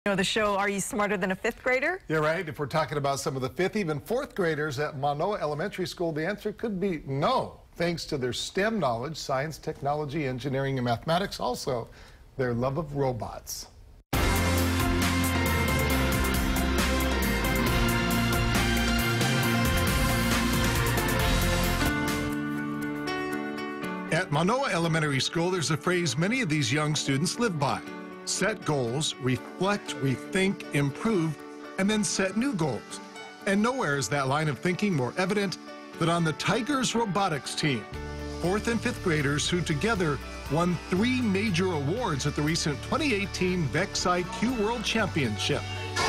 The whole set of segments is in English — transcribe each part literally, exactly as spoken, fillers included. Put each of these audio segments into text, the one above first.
You know the show, Are You Smarter Than a Fifth Grader? You're right. If we're talking about some of the fifth, even fourth graders at Manoa Elementary School, the answer could be no, thanks to their STEM knowledge, science, technology, engineering, and mathematics, also their love of robots. At Manoa Elementary School, there's a phrase many of these young students live by. Set goals, reflect, rethink, improve, and then set new goals. And nowhere is that line of thinking more evident than on the Tigers robotics team. Fourth and fifth graders who together won three major awards at the recent twenty eighteen Vex I Q World Championship.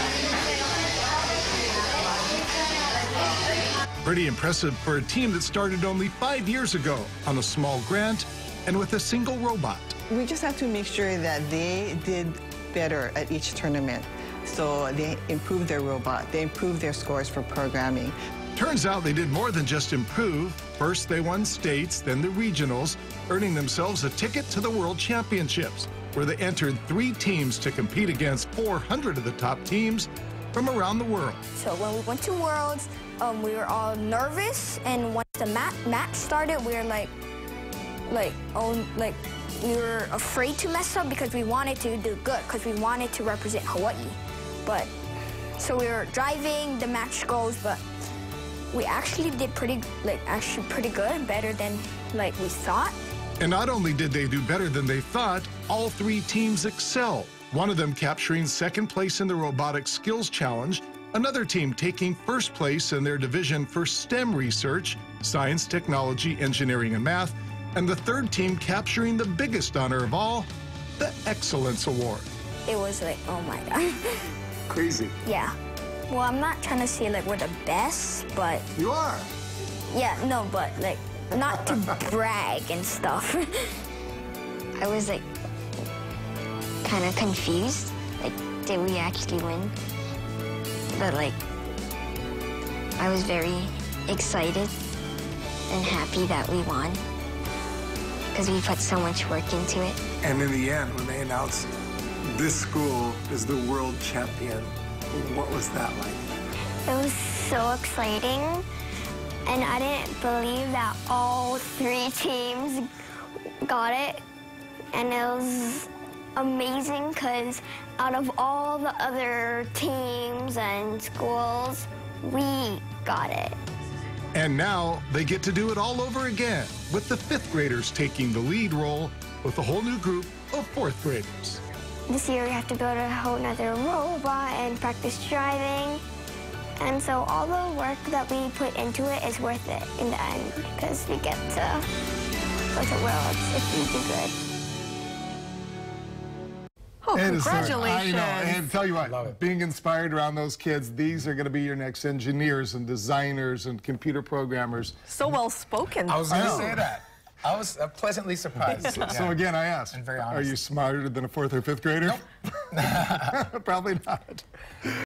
Pretty impressive for a team that started only five years ago on a small grant and with a single robot. We just have to make sure that they did better at each tournament. So they improved their robot, they improved their scores for programming. Turns out they did more than just improve. First they won states, then the regionals, earning themselves a ticket to the World Championships, where they entered three teams to compete against four hundred of the top teams from around the world. So when we went to Worlds, um, we were all nervous, and once the mat match started, we were like, like, oh, like, we were afraid to mess up because we wanted to do good, because we wanted to represent Hawaii. But, so we were driving the match goals, but we actually did pretty, like, actually pretty good, better than, like, we thought. And not only did they do better than they thought, all three teams excelled. One of them capturing second place in the Robotics Skills Challenge, another team taking first place in their division for STEM research, science, technology, engineering, and math, and the third team capturing the biggest honor of all, the Excellence Award. It was like, oh my God. Crazy. Yeah. Well, I'm not trying to say like we're the best, but... You are. Yeah, no, but like, not to brag and stuff. I was like, kind of confused. Like, did we actually win? But like, I was very excited and happy that we won, because we put so much work into it. And in the end, when they announced this school is the world champion, what was that like? It was so exciting, and I didn't believe that all three teams got it. And it was amazing because out of all the other teams and schools, we got it. And now they get to do it all over again, with the fifth graders taking the lead role with a whole new group of fourth graders. This year we have to build a whole nother robot and practice driving. And so all the work that we put into it is worth it in the end, because we get to go to Worlds if we do good. Oh, And it's hard. congratulations. I know. And tell you what, being inspired around those kids, these are going to be your next engineers and designers and computer programmers. So well spoken. I was going to say that. I was uh, pleasantly surprised. So, Yeah. so again, I asked, And very are honest. you smarter than a fourth or fifth grader? Nope. Probably not.